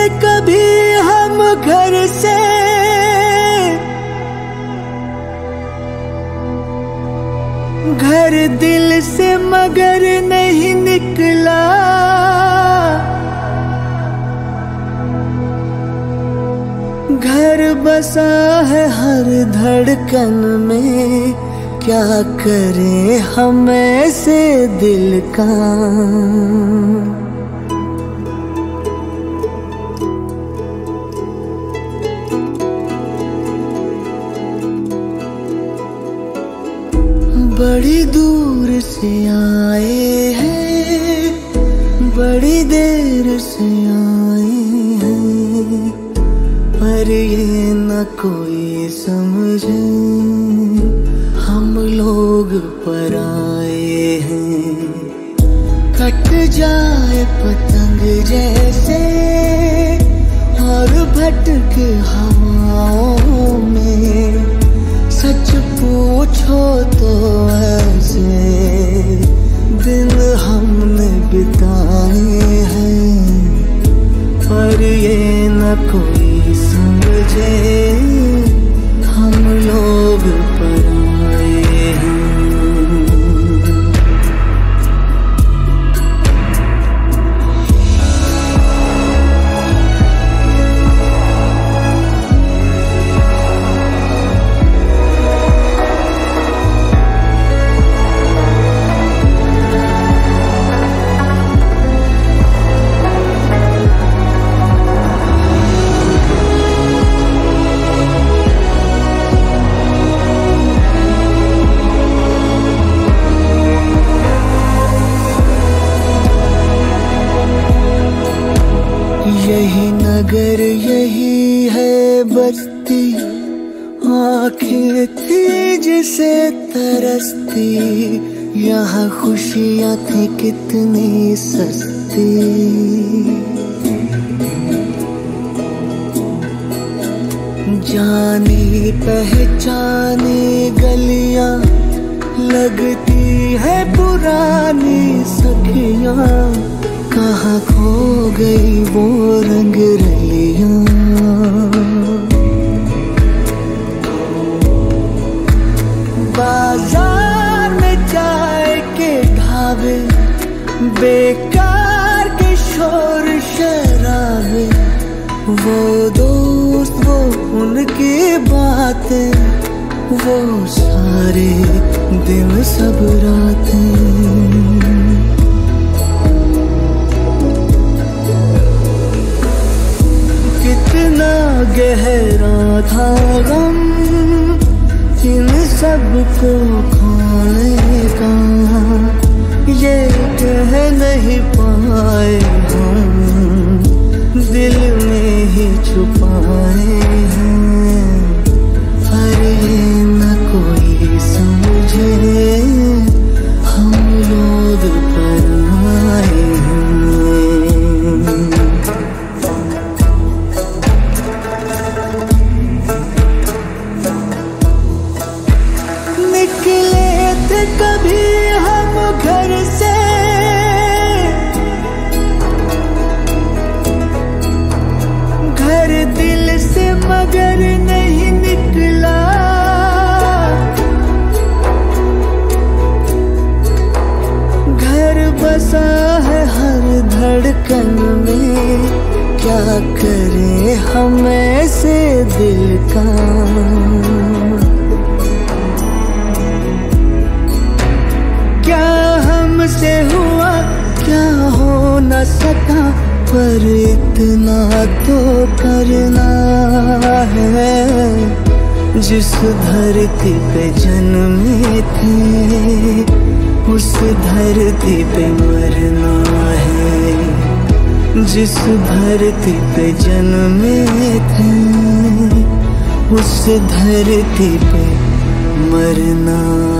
कभी हम घर से, घर दिल से मगर नहीं निकला। घर बसा है हर धड़कन में, क्या करें हम ऐसे दिल का। बड़ी दूर से आए हैं, बड़ी देर से आए हैं, पर ये न कोई समझे हम लोग पराए हैं। कट जाए पतंग जैसे और भटके हवाओं में, सच पूछो तो ऐसे दिन हमने बिताए हैं, पर ये न कोई समझे हम लोग पराए हैं। यही नगर यही है बस्ती, आँखें थी जिसे तरसती, यहाँ खुशियाँ थी कितनी सस्ती। जानी पहचानी गलियाँ लगती है पुरानी सखियाँ, कहाँ खो गई वो रंग रलियाँ। बाजार में चाय के ढाबे, बेकार के शोर शराबे, वो दोस्त वो उनकी बातें, वो सारे दिन सब रातें। कितना गहरा था गम इन सबको खोने का, ये कह नहीं पाए हम, दिल में ही छुपाए हैं, पर ये न कोई समझे हम लोग पराए हैं। कभी हम घर से, घर दिल से मगर नहीं निकला। घर बसा है हर धड़कन में, क्या करें हम ऐसे दिल का। से हुआ क्या हो न सका, पर इतना तो करना है, जिस धरती पे जन्मे थे उस धरती पे मरना है, जिस धरती पे जन्मे थे उस धरती पे मरना।